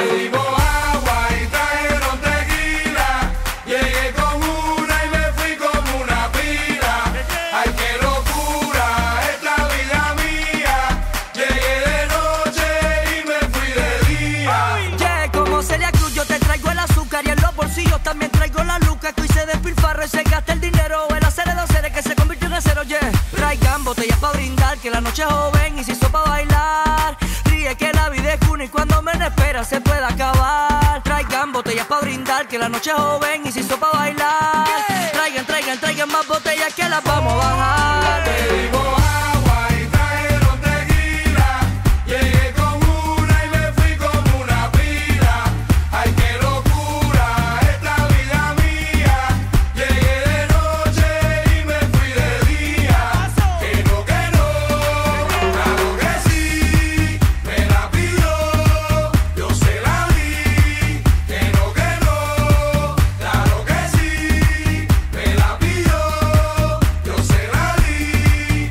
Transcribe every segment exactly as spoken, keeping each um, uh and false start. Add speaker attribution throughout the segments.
Speaker 1: Pedimos agua y trajeron tequila. Llegué con una y me fui como una pila. Ay, qué locura esta vida mía. Llegué de noche y me fui de día.
Speaker 2: Yeah, como Celia Cruz, yo te traigo el azúcar y en los bolsillos también traigo la luca. Que hoy se despilfarra y se gasta el dinero. El hacer de seres que se convirtió en acero, yeah. Traigan botellas pa' brindar, que la noche es joven y se hizo pa' bailar. Ríe que la vida es una y cuando menos espera se puede acabar. Traigan botellas pa' brindar, que la noche es joven y se hizo pa' bailar. Traigan, traigan, traigan más botellas que las vamos a bajar.
Speaker 1: Pedimos agua y trajeron tequila. Llegué con una y me fui como una pila. Ay, qué locura esta vida mía. Llegué de noche y me fui de día. Que no, que no, claro que sí. Me la pidió, yo se la di. Que no, que no, claro que sí. Me la pidió, yo se la di.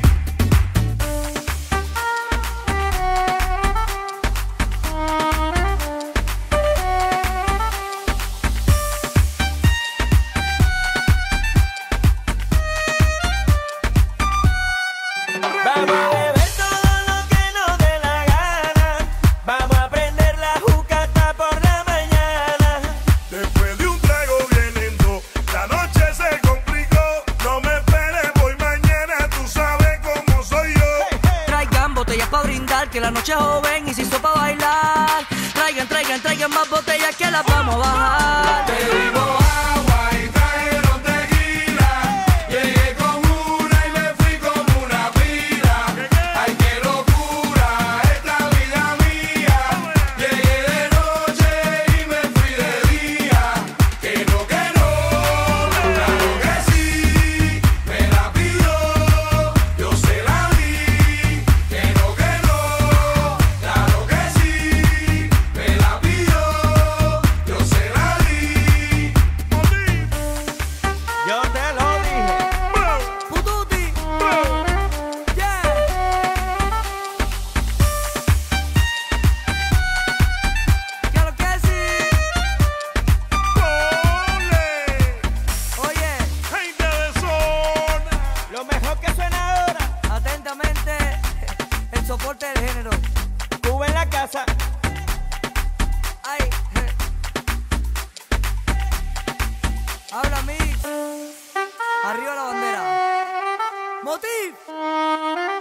Speaker 3: Vamos a beber todo lo que nos dé la gana. Vamos a prender la juca hasta por la mañana.
Speaker 4: Después de un trago bien lindo, la noche se complicó. No me esperes, voy mañana, tú sabes cómo soy yo.
Speaker 2: Traigan botellas pa' brindar, que la noche es joven y se hizo pa' bailar. Traigan, traigan, traigan más botellas que las vamos a bajar.
Speaker 1: Pedimos agua y trajeron tequila. Llegué con una y me fui como una pila. Ay, qué locura esta vida mía. Llegué de noche y me fui de día. Que no, que no, claro que sí. Me la pidió, yo se la di. Que no, que no, claro que sí. Me la pidió, yo se la di.
Speaker 3: Yo te lo dije.
Speaker 2: Pututi, yeah. Claro que sí. Oye,
Speaker 4: Gente de zona.
Speaker 3: Lo mejor que suena ahora.
Speaker 2: atentamente, el soporte del género.
Speaker 3: Cuba en la casa.
Speaker 2: Ay, eh. Habla mix. Arriba la bandera. Motiv.